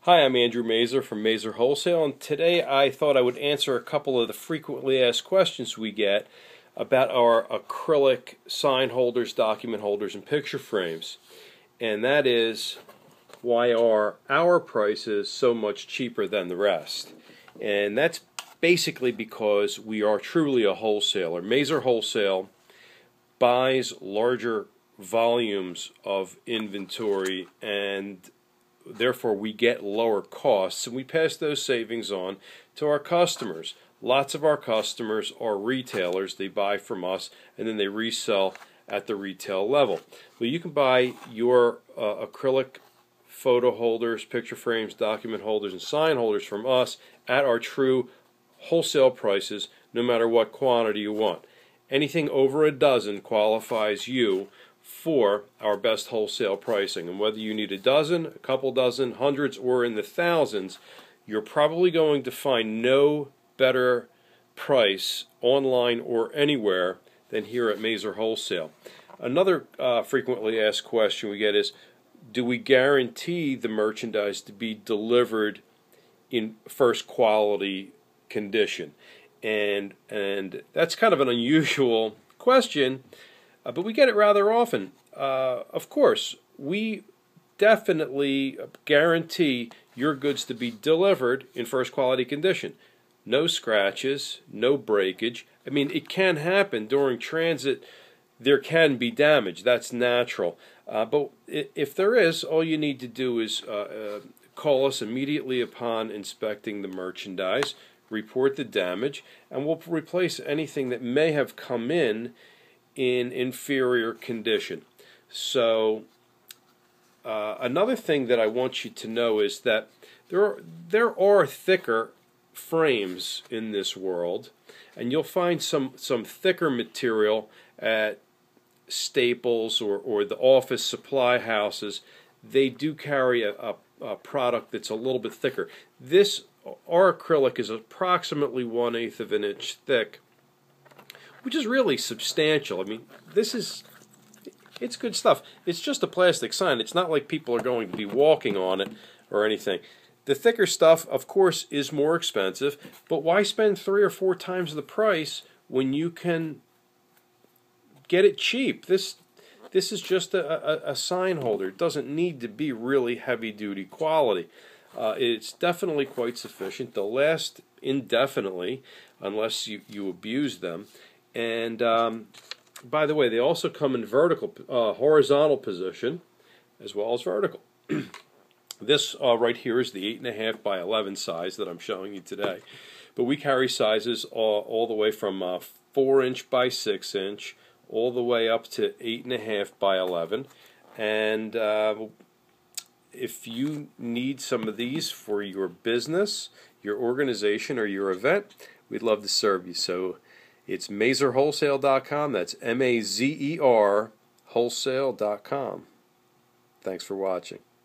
Hi, I'm Andrew Mazer from Mazer Wholesale, and today I thought I would answer a couple of the frequently asked questions we get about our acrylic sign holders, document holders, and picture frames. And that is, why are our prices so much cheaper than the rest? And that's basically because we are truly a wholesaler. Mazer Wholesale buys larger volumes of inventory, and therefore we get lower costs, and we pass those savings on to our customers. Lots of our customers are retailers. They buy from us and then they resell at the retail level. Well, you can buy your acrylic photo holders, picture frames, document holders, and sign holders from us at our true wholesale prices, no matter what quantity you want. Anything over a dozen qualifies you for our best wholesale pricing, and whether you need a dozen, a couple dozen, hundreds, or in the thousands, you're probably going to find no better price online or anywhere than here at Mazer Wholesale. Another frequently asked question we get is, do we guarantee the merchandise to be delivered in first quality condition? And that's kind of an unusual question, but we get it rather often. Of course, we definitely guarantee your goods to be delivered in first quality condition. No scratches, no breakage. I mean, it can happen during transit. There can be damage. That's natural. But if there is, all you need to do is call us immediately upon inspecting the merchandise, report the damage, and we'll replace anything that may have come in inferior condition. So another thing that I want you to know is that there are thicker frames in this world, and you'll find some thicker material at Staples or the office supply houses. They do carry a product that's a little bit thicker. Our acrylic is approximately 1/8 of an inch thick, which is really substantial. I mean, it's good stuff. It's just a plastic sign. It's not like people are going to be walking on it or anything. The thicker stuff, of course, is more expensive, but why spend 3 or 4 times the price when you can get it cheap? This is just a sign holder. It doesn't need to be really heavy-duty quality. It's definitely quite sufficient. They'll last indefinitely unless you abuse them. And by the way, they also come in horizontal position as well as vertical. This right here is the 8.5 by 11 size that I'm showing you today. But we carry sizes all the way from 4-inch by 6-inch all the way up to 8.5 by 11. And if you need some of these for your business, your organization, or your event, we'd love to serve you. So it's mazerwholesale.com. That's M-A-Z-E-R wholesale.com. Thanks for watching.